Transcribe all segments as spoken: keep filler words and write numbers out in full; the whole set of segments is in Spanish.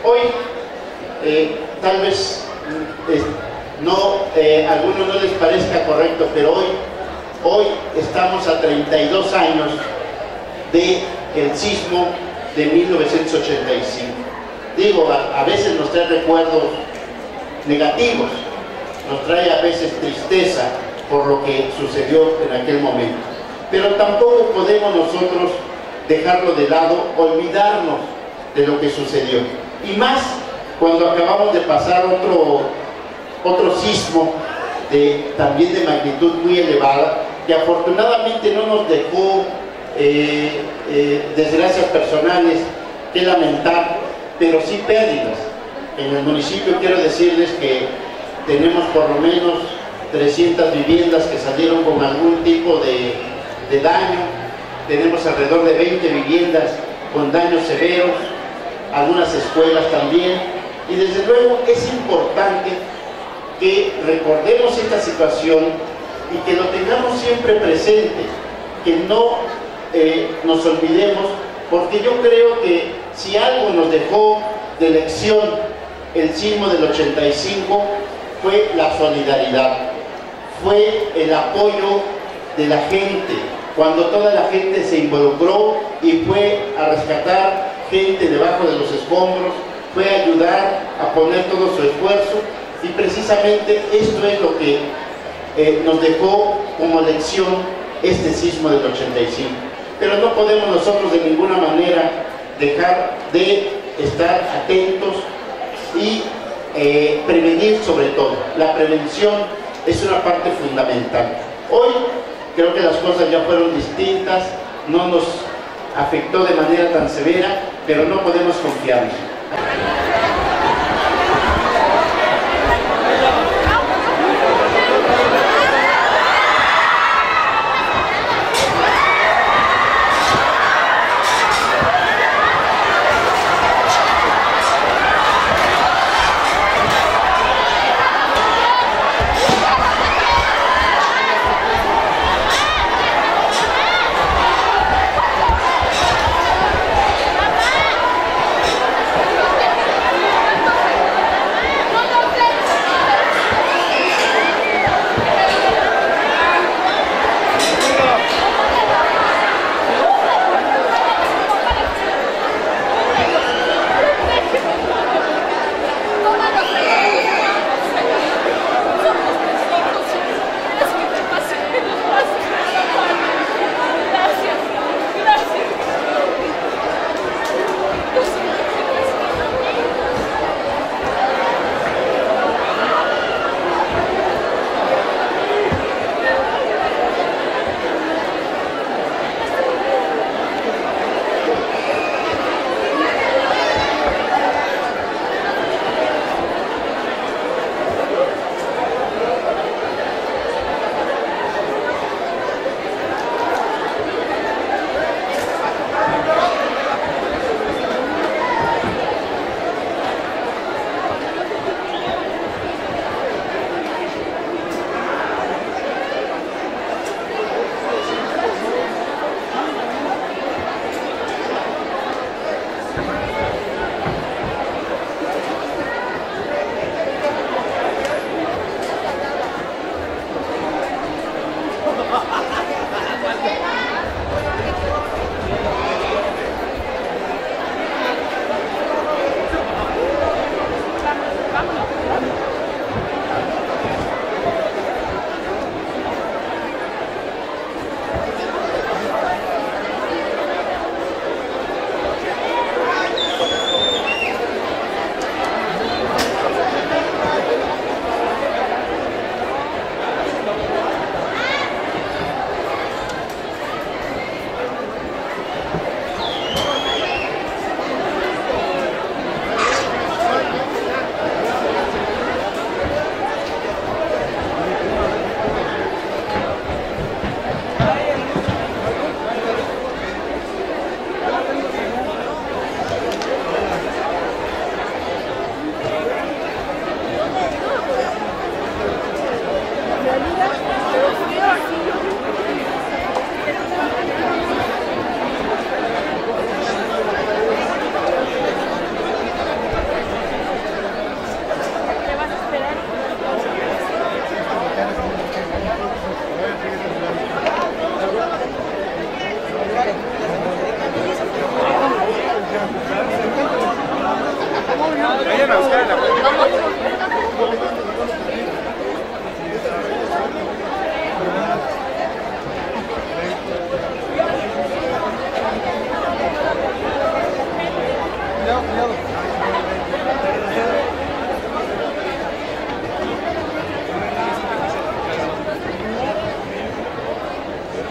Hoy, eh, tal vez eh, no, eh, a algunos no les parezca correcto, pero hoy, hoy estamos a treinta y dos años del sismo de mil novecientos ochenta y cinco. Digo, a, a veces nos trae recuerdos negativos, nos trae a veces tristeza por lo que sucedió en aquel momento. Pero tampoco podemos nosotros dejarlo de lado, olvidarnos de lo que sucedió. Y más cuando acabamos de pasar otro, otro sismo de, también de magnitud muy elevada, que afortunadamente no nos dejó eh, eh, desgracias personales que lamentar, pero sí pérdidas. En el municipio quiero decirles que tenemos por lo menos trescientas viviendas que salieron con algún tipo de, de daño. Tenemos alrededor de veinte viviendas con daños severos, algunas escuelas también, y desde luego es importante que recordemos esta situación y que lo tengamos siempre presente, que no eh, nos olvidemos, porque yo creo que si algo nos dejó de lección el sismo del ochenta y cinco fue la solidaridad, fue el apoyo de la gente, cuando toda la gente se involucró y fue a rescatar gente debajo de los escombros, fue a ayudar a poner todo su esfuerzo, y precisamente esto es lo que eh, nos dejó como lección este sismo del ochenta y cinco. Pero no podemos nosotros de ninguna manera dejar de estar atentos y eh, prevenir sobre todo. La prevención es una parte fundamental. Hoy creo que las cosas ya fueron distintas, no nos afectó de manera tan severa, pero no podemos confiarnos.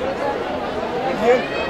Bien.